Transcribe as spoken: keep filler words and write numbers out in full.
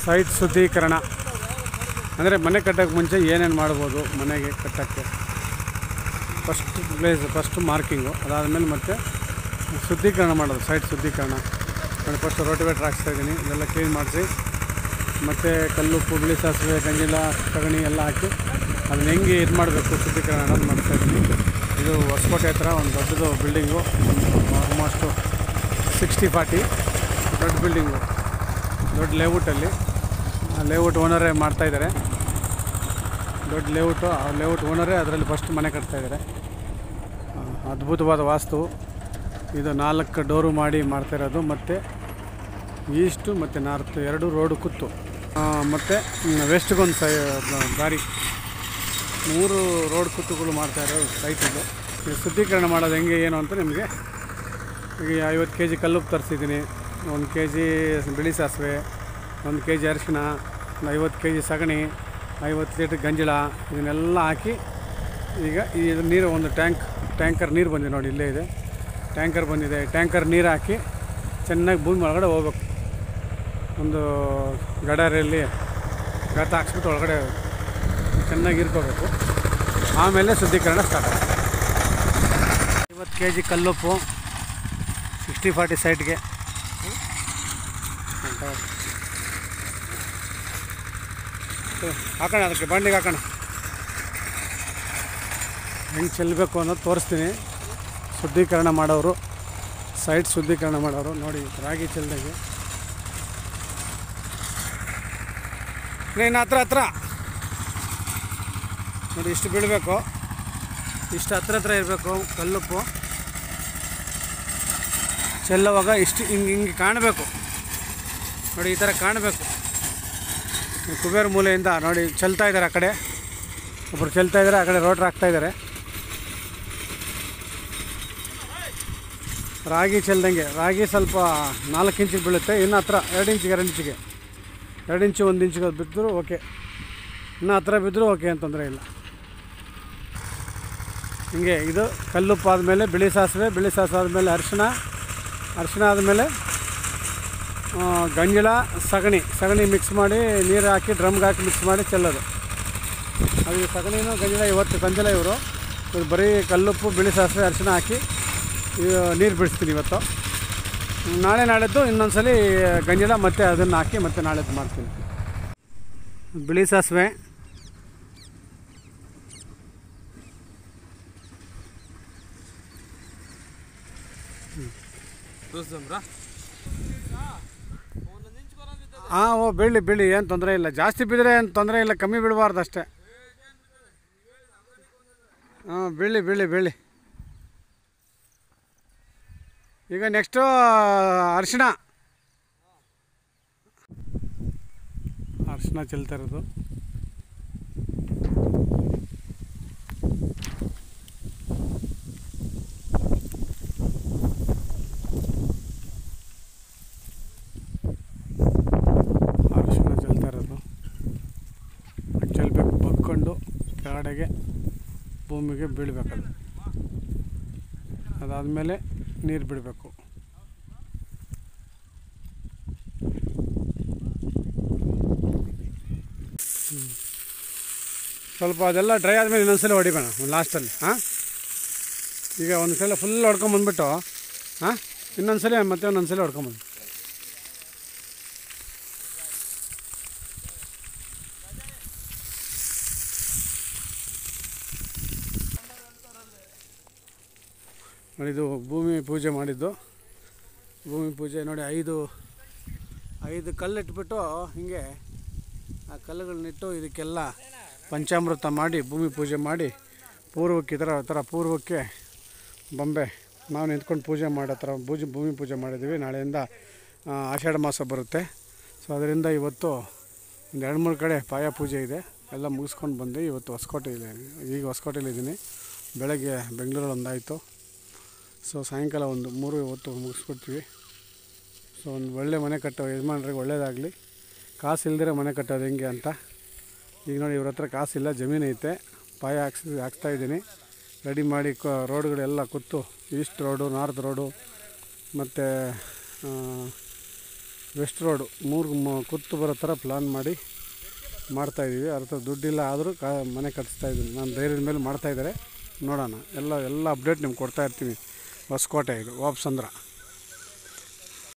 Site ಶುದ್ಧೀಕರಣ ಅಂದರೆ ಮನೆ ಕಟ್ಟೋಕ್ಕೆ ಮುಂಚೆ ಏನೇನು ಮಾಡ್ಬೋದು ಮನೆಗೆ ಕಟ್ಟೋಕ್ಕೆ. ಫಸ್ಟ್ ಪ್ಲೇಸ್ ಫಸ್ಟು ಮಾರ್ಕಿಂಗು, ಅದಾದಮೇಲೆ ಮತ್ತೆ ಶುದ್ಧೀಕರಣ ಮಾಡೋದು, ಸೈಟ್ ಶುದ್ಧೀಕರಣ. ನಾನು ಫಸ್ಟ್ ರೋಟಿವೇಟ್ರ್ ಹಾಕ್ಸ್ತಾಯಿದ್ದೀನಿ, ಇದೆಲ್ಲ ಕ್ಲೀನ್ ಮಾಡಿಸಿ ಮತ್ತು ಕಲ್ಲುಪ್ಪು ಬಿಳಿ ಸಾಸಿವೆ ಗಂಜಿಲ ಸಗಣಿ ಎಲ್ಲ ಹಾಕಿ ಅದನ್ನ ಹೆಂಗೆ ಇದು ಮಾಡಬೇಕು ಶುದ್ಧೀಕರಣ ಅನ್ನೋದು ಮಾಡ್ತಾಯಿದ್ದೀನಿ. ಇದು ಹೊಸಕೋಟೆ ಹತ್ರ ಒಂದು ದೊಡ್ಡದು ಬಿಲ್ಡಿಂಗು, ಆಲ್ಮೋಸ್ಟು ಸಿಕ್ಸ್ಟಿ ಫಾರ್ಟಿ ದೊಡ್ಡ ಬಿಲ್ಡಿಂಗು, ದೊಡ್ಡ ಲೇಔಟಲ್ಲಿ. ಆ ಲೇಔಟ್ ಓನರೇ ಮಾಡ್ತಾಯಿದ್ದಾರೆ, ದೊಡ್ಡ ಲೇಔಟು. ಆ ಲೇಔಟ್ ಓನರೇ ಅದರಲ್ಲಿ ಫಸ್ಟ್ ಮನೆ ಕಟ್ತಾಯಿದ್ದಾರೆ. ಅದ್ಭುತವಾದ ವಾಸ್ತು ಇದು. ನಾಲ್ಕು ಡೋರು ಮಾಡಿ ಮಾಡ್ತಾಯಿರೋದು, ಮತ್ತು ಈಸ್ಟು ಮತ್ತು ನಾರ್ತ್ ಎರಡು ರೋಡು ಕುತ್ತು, ಮತ್ತು ವೆಸ್ಟ್ಗೊಂದು ಸೈ ದಾರಿ, ಮೂರು ರೋಡ್ ಕುತ್ತುಗಳು ಮಾಡ್ತಾಯಿರೋ ಸೈಟ್ ಇದು. ಇದು ಶುದ್ಧೀಕರಣ ಮಾಡೋದು ಹೆಂಗೆ ಏನು ಅಂತ ನಿಮಗೆ ಈಗ ಐವತ್ತು ಕೆ ಜಿ ಕಲ್ಲುಪ್ಪು ತರಿಸಿದ್ದೀನಿ, ಒಂದು ಕೆ ಜಿ ಬಿಳಿ ಸಾಸಿವೆ, ಒಂದು ಕೆ ಜಿ ಅರಿಶಿಣ, ಒಂದು ಐವತ್ತು ಕೆ ಜಿ ಸಗಣಿ, ಐವತ್ತು ಲೀಟ್ರ್ ಗಂಜಳ, ಇದನ್ನೆಲ್ಲ ಹಾಕಿ ಈಗ ಈ ನೀರು ಒಂದು ಟ್ಯಾಂಕ್ ಟ್ಯಾಂಕರ್ ನೀರು ಬಂದಿದೆ ನೋಡಿ, ಇಲ್ಲೇ ಇದೆ ಟ್ಯಾಂಕರ್ ಬಂದಿದೆ. ಟ್ಯಾಂಕರ್ ನೀರು ಹಾಕಿ ಚೆನ್ನಾಗಿ ಭೂಮಿ ಒಳಗಡೆ ಹೋಗ್ಬೇಕು. ಒಂದು ಗಡಾರಲ್ಲಿ ಗಾತ ಹಾಕ್ಸ್ಬಿಟ್ಟು ಒಳಗಡೆ ಚೆನ್ನಾಗಿ ಇರ್ಕೋಬೇಕು. ಆಮೇಲೆ ಶುದ್ಧೀಕರಣ ಸ್ಟಾರ್ಟ್ ಆಗುತ್ತೆ. ಐವತ್ತು ಕೆ ಜಿ ಕಲ್ಲುಪ್ಪು ಸಿಕ್ಸ್ಟಿ ಫಾರ್ಟಿ ಸೈಟ್ಗೆ ಹಾಕೋಣ, ಅದಕ್ಕೆ ಬಂಡಿಗೆ ಹಾಕೋಣ. ಹೆಂಗೆ ಚೆಲ್ಲಬೇಕು ಅನ್ನೋದು ತೋರಿಸ್ತೀನಿ. ಶುದ್ಧೀಕರಣ ಮಾಡೋರು, ಸೈಟ್ ಶುದ್ಧೀಕರಣ ಮಾಡೋರು ನೋಡಿ, ರಾಗಿ ಚೆಲ್ದಂಗೆ. ಇನ್ನು ಹತ್ರ ಹತ್ರ ನೋಡಿ, ಇಷ್ಟು ಬೀಳಬೇಕು, ಇಷ್ಟು ಹತ್ರ ಹತ್ರ ಇರಬೇಕು ಕಲ್ಲುಪ್ಪು. ಚೆಲ್ಲುವಾಗ ಇಷ್ಟು ಹಿಂಗೆ ಹಿಂಗೆ ಕಾಣಬೇಕು ನೋಡಿ, ಈ ಥರ ಕಾಣಬೇಕು. ಕುಬೇರ ಮೂಲೆಯಿಂದ ನೋಡಿ ಚೆಲ್ತಾ ಇದ್ದಾರೆ, ಆ ಕಡೆ ಒಬ್ಬರು ಚೆಲ್ತಾ ಇದ್ದಾರೆ, ಆ ಕಡೆ ರೋಟ್ರ್ ಹಾಕ್ತಾಯಿದ್ದಾರೆ. ರಾಗಿ ಚೆಲ್ದಂಗೆ, ರಾಗಿ ಸ್ವಲ್ಪ ನಾಲ್ಕು ಇಂಚಿಗೆ ಬೀಳುತ್ತೆ, ಇನ್ನು ಹತ್ರ ಎರಡು ಇಂಚಿಗೆ ಎರಡು ಇಂಚಿಗೆ ಎರಡು ಇಂಚು ಒಂದು ಇಂಚಿಗೆ ಬಿದ್ದರೂ ಓಕೆ, ಇನ್ನೂ ಹತ್ರ ಬಿದ್ದರೂ ಓಕೆ ಅಂತಂದರೆ ಇಲ್ಲ. ಹಿಂಗೆ ಇದು ಕಲ್ಲುಪ್ಪು ಆದಮೇಲೆ ಬಿಳಿ ಸಾಸಿವೆ, ಬಿಳಿ ಸಾಸಿವೆ ಆದಮೇಲೆ ಅರಿಶಿಣ, ಅರಿಶಿಣ ಆದಮೇಲೆ ಗಂಜಳ, ಸಗಣಿ ಸಗಣಿ ಮಿಕ್ಸ್ ಮಾಡಿ ನೀರು ಹಾಕಿ ಡ್ರಮ್ಗೆ ಹಾಕಿ ಮಿಕ್ಸ್ ಮಾಡಿ ಚೆಲ್ಲೋದು. ಅದು ಸಗಣಿನೂ ಗಂಜಳ ಇವತ್ತು ತಂದಿಲ್ಲ ಇವರು, ಇದು ಬರೀ ಕಲ್ಲುಪ್ಪು ಬಿಳಿ ಸಾಸಿವೆ ಅರಿಶಿಣ ಹಾಕಿ ನೀರು ಬಿಡಿಸ್ತೀನಿ ಇವತ್ತು. ನಾಳೆ ನಾಳೆದ್ದು ಇನ್ನೊಂದು ಸಲ ಗಂಜಳ ಮತ್ತು ಅದನ್ನು ಹಾಕಿ ಮತ್ತೆ ನಾಳೆದ್ದು ಮಾಡ್ತೀನಿ. ಬಿಳಿ ಸಾಸಿವೆ, ಹಾಂ ಓ ಬೀಳಿ ಬೀಳಿ ಏನು ತೊಂದರೆ ಇಲ್ಲ, ಜಾಸ್ತಿ ಬಿದ್ದರೆ ಏನು ತೊಂದರೆ ಇಲ್ಲ, ಕಮ್ಮಿ ಬಿಡಬಾರ್ದು ಅಷ್ಟೇ. ಹಾಂ ಬೀಳಿ ಬೀಳಿ ಬೀಳಿ. ಈಗ ನೆಕ್ಸ್ಟು ಅರಿಶಿಣ, ಅರಿಶಿಣ ಚೆಲ್ತಾ ಇರೋದು. ಅರಿಶಿಣ ಚೆಲ್ತಾ ಇರೋದು ಚೆಲ್ಬೇಕು, ಬಗ್ಕೊಂಡು ಕೆಳಗಡೆಗೆ ಭೂಮಿಗೆ ಬೀಳಬೇಕದು. ಅದಾದಮೇಲೆ ನೀರು ಬಿಡಬೇಕು. ಸ್ವಲ್ಪ ಅದೆಲ್ಲ ಡ್ರೈ ಆದಮೇಲೆ ಇನ್ನೊಂದ್ಸಲ ಹೊಡಿಬೇಡ ಲಾಸ್ಟಲ್ಲಿ. ಹಾಂ ಈಗ ಒಂದು ಸಲ ಫುಲ್ ಹೊಡ್ಕೊಂಬಂದ್ಬಿಟ್ಟು ಹಾಂ ಇನ್ನೊಂದ್ಸಲ ಮತ್ತೆ ಒಂದೊಂದ್ಸಲ ಹೊಡ್ಕೊಂಬಂದು. ನೋಡಿ ಇದು ಭೂಮಿ ಪೂಜೆ ಮಾಡಿದ್ದು. ಭೂಮಿ ಪೂಜೆ ನೋಡಿ, ಐದು ಐದು ಕಲ್ಲು ಇಟ್ಬಿಟ್ಟು ಹಿಂಗೆ ಆ ಕಲ್ಲುಗಳನ್ನಿಟ್ಟು ಇದಕ್ಕೆಲ್ಲ ಪಂಚಾಮೃತ ಮಾಡಿ ಭೂಮಿ ಪೂಜೆ ಮಾಡಿ ಪೂರ್ವಕ್ಕೆ ಈ ಥರ ಥರ ಪೂರ್ವಕ್ಕೆ ಬೊಂಬೆ ನಾವು ನಿಂತ್ಕೊಂಡು ಪೂಜೆ ಮಾಡೋ ಥರ ಪೂಜೆ ಭೂಮಿ ಪೂಜೆ ಮಾಡಿದ್ದೀವಿ. ನಾಳೆಯಿಂದ ಆಷಾಢ ಮಾಸ ಬರುತ್ತೆ. ಸೊ ಅದರಿಂದ ಇವತ್ತು ಒಂದು ಎರಡು ಮೂರು ಕಡೆ ಪಾಯ ಪೂಜೆ ಇದೆ, ಎಲ್ಲ ಮುಗಿಸ್ಕೊಂಡು ಬಂದು ಇವತ್ತು ಹೊಸಕೋಟೆ ಇದೆ. ಈಗ ಹೊಸಕೋಟೆಲಿದ್ದೀನಿ. ಬೆಳಗ್ಗೆ ಬೆಂಗಳೂರಲ್ಲಿ ಒಂದಾಯಿತು. ಸೊ ಸಾಯಂಕಾಲ ಒಂದು ಮೂರು ಹೊತ್ತು ಮುಗಿಸ್ಬಿಡ್ತೀವಿ. ಸೊ ಒಂದು ಒಳ್ಳೆ ಮನೆ ಕಟ್ಟೋ ಯಜಮಾನ್ರಿಗೆ ಒಳ್ಳೇದಾಗಲಿ. ಕಾಸು ಇಲ್ದಿರೋ ಮನೆ ಕಟ್ಟೋದು ಹೆಂಗೆ ಅಂತ. ಈಗ ನೋಡಿ ಇವ್ರ ಹತ್ರ ಕಾಸಿಲ್ಲ, ಜಮೀನು ಐತೆ, ಪಾಯ ಹಾಕ್ಸಿ ಹಾಕ್ತಾಯಿದ್ದೀನಿ. ರೆಡಿ ಮಾಡಿ ಕ ರೋಡ್ಗಳೆಲ್ಲ ಕೂತು ಈಸ್ಟ್ ರೋಡು, ನಾರ್ತ್ ರೋಡು ಮತ್ತು ವೆಸ್ಟ್ ರೋಡು ಮೂರು ಕುತ್ತು ಬರೋ ಥರ ಪ್ಲ್ಯಾನ್ ಮಾಡಿ ಮಾಡ್ತಾಯಿದ್ದೀವಿ. ಅದ್ರ ಹತ್ರ ದುಡ್ಡಿಲ್ಲ ಆದರೂ ಕಾ ಮನೆ ಕಟ್ಟಿಸ್ತಾಯಿದ್ದೀನಿ. ನಾನು ಧೈರ್ಯದ ಮೇಲೆ ಮಾಡ್ತಾಯಿದ್ದಾರೆ. ನೋಡೋಣ, ಎಲ್ಲ ಎಲ್ಲ ಅಪ್ಡೇಟ್ ನಿಮ್ಗೆ ಕೊಡ್ತಾಯಿರ್ತೀವಿ. ಹೊಸಕೋಟೆ ಇದು ವಾಪಸಂದ್ರ.